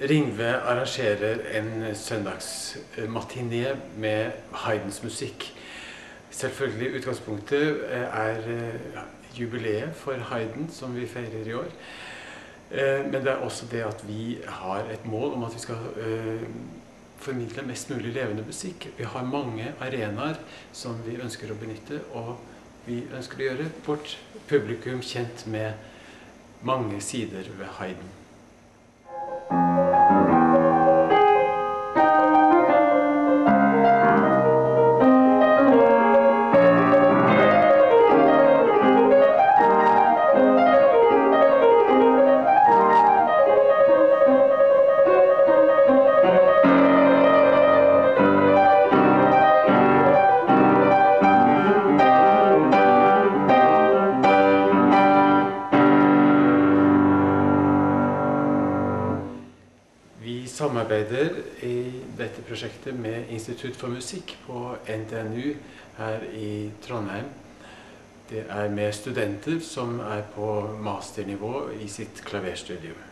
Ringve arrangerer en søndagsmatiné med Haydns musikk. Selvfølgelig utgangspunktet jubileet for Haydn som vi feirer i år. Men det også det at vi har et mål om at vi skal formidle mest mulig levende musikk. Vi har mange arenaer som vi ønsker å benytte, og vi ønsker å gjøre vårt publikum kjent med mange sider ved Haydn. Vi samarbeider i dette prosjektet med Institutt for musikk på NTNU her i Trondheim. Det med studenter som på masternivå i sitt klaverstudium.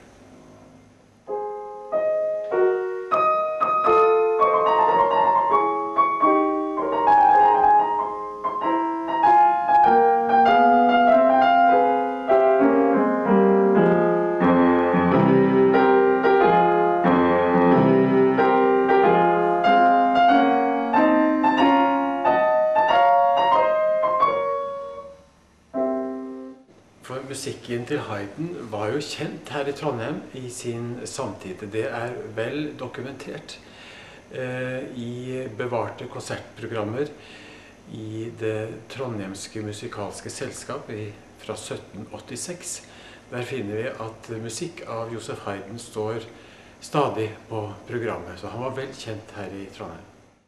For musikken til Haydn var jo kjent her i Trondheim i sin samtid. Det vel dokumentert i bevarte konsertprogrammer i det trondheimske musikalske selskap fra 1786. Der finner vi at musikk av Joseph Haydn står stadig på programmet, så han var vel kjent her i Trondheim.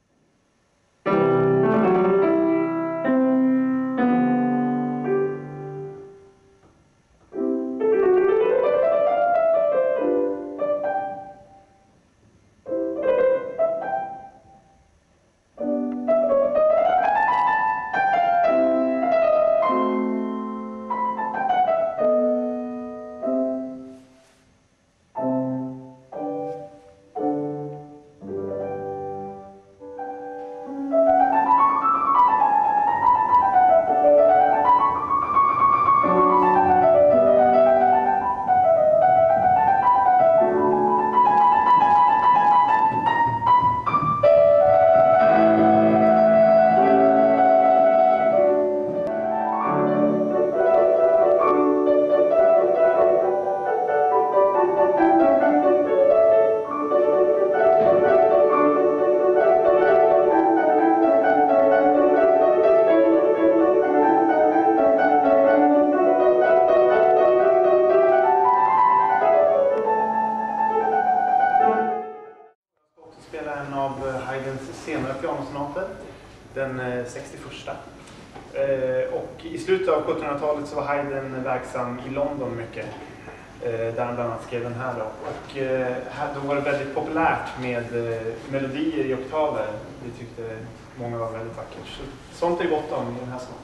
En av Haydns senare pianosonater, den 61. Och i slutet av 1700-talet så var Haydn verksam i London mycket, där han bland annat skrev den här. Och då var det väldigt populärt med melodier i oktaver. Det tyckte många var väldigt vackert. Så sånt gott om i den här sonaten.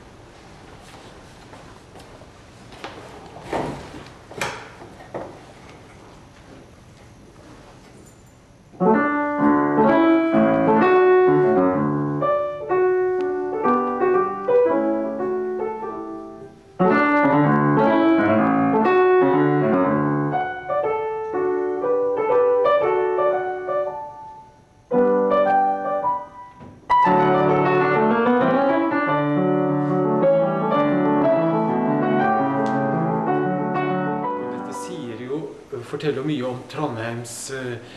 Forteller mye om Trondheims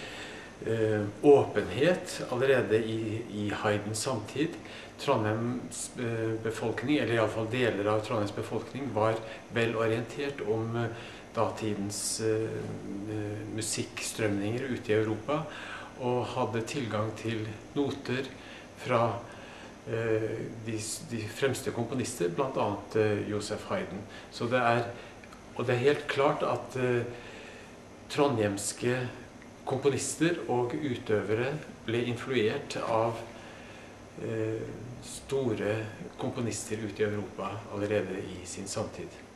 åpenhet allerede i Haydns samtid. Trondheims befolkning, eller i alle fall deler av Trondheims befolkning, var vel orientert om datidens musikkstrømninger ute i Europa, og hadde tilgang til noter fra de fremste komponister, blant annet Joseph Haydn. Så det helt klart at trondheimske komponister og utøvere ble influert av store komponister ute i Europa allerede i sin samtid.